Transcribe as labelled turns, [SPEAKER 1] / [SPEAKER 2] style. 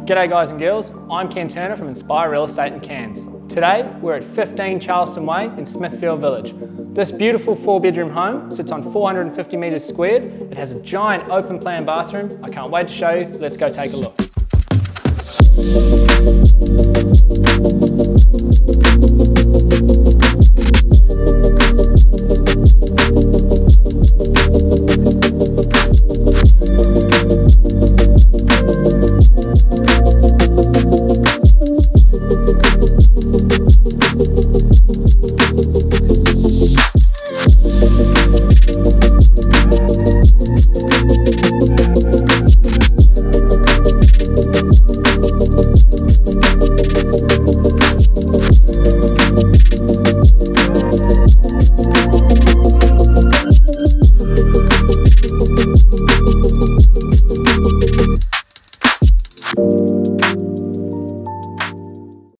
[SPEAKER 1] G'day guys and girls, I'm Ken Turner from Inspire Real Estate in Cairns. Today we're at 15 Charleston Way in Smithfield Village. This beautiful 4-bedroom home sits on 450 metres squared. It has a giant open plan bathroom. I can't wait to show you. Let's go take a look.